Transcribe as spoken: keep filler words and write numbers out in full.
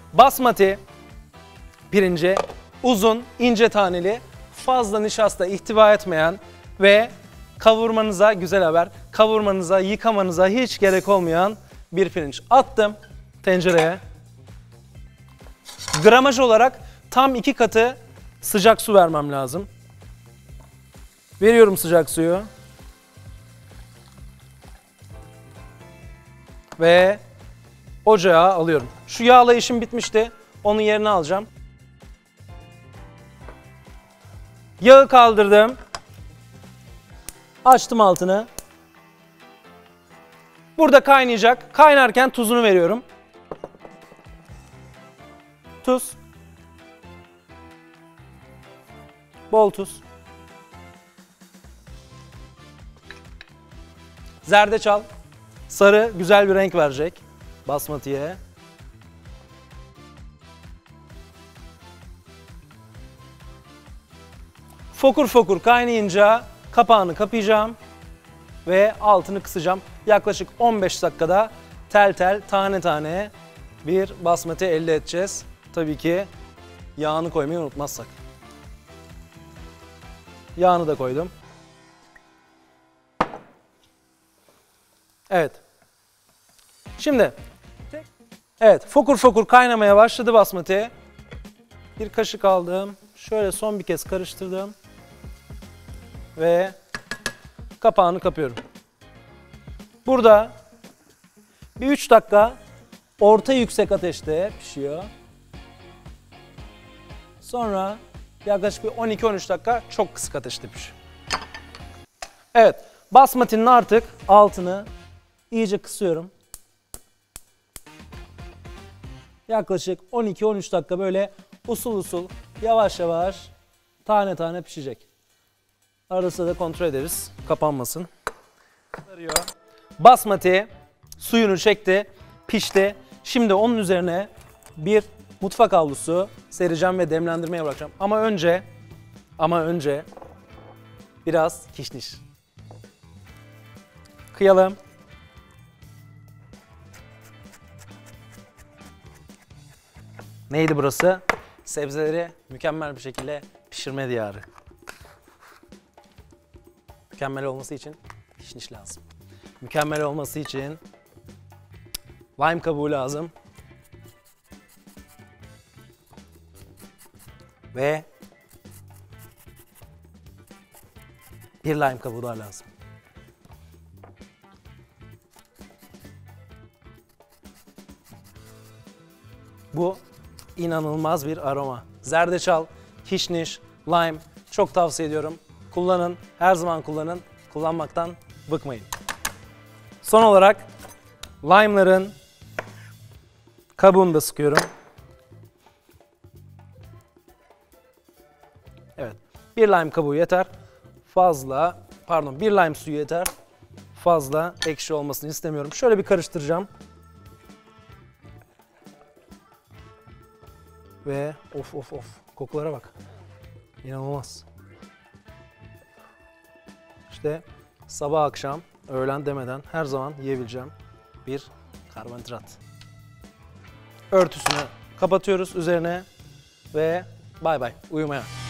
Basmati pirinci uzun, ince taneli, fazla nişasta ihtiva etmeyen ve kavurmanıza, güzel haber, kavurmanıza, yıkamanıza hiç gerek olmayan bir pirinç. Attım tencereye. Gramaj olarak tam iki katı sıcak su vermem lazım. Veriyorum sıcak suyu. Ve ocağa alıyorum. Şu yağla işim bitmişti. Onun yerine alacağım. Yağı kaldırdım. Açtım altını. Burada kaynayacak. Kaynarken tuzunu veriyorum. Tuz. Bol tuz. Zerdeçal. Sarı güzel bir renk verecek basmatiye. Fokur fokur kaynayınca kapağını kapayacağım ve altını kısacağım. Yaklaşık on beş dakikada tel tel, tane tane bir basmati elde edeceğiz. Tabii ki yağını koymayı unutmazsak. Yağını da koydum. Evet. Şimdi, evet, fokur fokur kaynamaya başladı basmati. Bir kaşık aldım. Şöyle son bir kez karıştırdım. Ve kapağını kapıyorum. Burada bir üç dakika orta yüksek ateşte pişiyor. Sonra yaklaşık bir on iki on üç dakika çok kısık ateşte pişiyor. Evet, basmatinin artık altını iyice kısıyorum. Yaklaşık on iki on üç dakika böyle usul usul, yavaş yavaş, tane tane pişecek. Arada sırada kontrol ederiz, kapanmasın. Basmati suyunu çekti, pişti. Şimdi onun üzerine bir mutfak havlusu sereceğim ve demlendirmeye bırakacağım. Ama önce, ama önce biraz kişniş. Kıyalım. Neydi burası? Sebzeleri mükemmel bir şekilde pişirme diyarı. Mükemmel olması için kişniş lazım. Mükemmel olması için lime kabuğu lazım. Ve bir lime kabuğu daha lazım. Bu inanılmaz bir aroma. Zerdeçal, kişniş, lime çok tavsiye ediyorum. Kullanın, her zaman kullanın. Kullanmaktan bıkmayın. Son olarak lime'ların kabuğunu da sıkıyorum. Evet, bir lime kabuğu yeter. Fazla, pardon bir lime suyu yeter. Fazla ekşi olmasını istemiyorum. Şöyle bir karıştıracağım. Ve of of of, kokulara bak. İnanılmaz. İşte sabah akşam, öğlen demeden her zaman yiyebileceğim bir karbonhidrat. Örtüsünü kapatıyoruz üzerine ve bay bay uyumaya.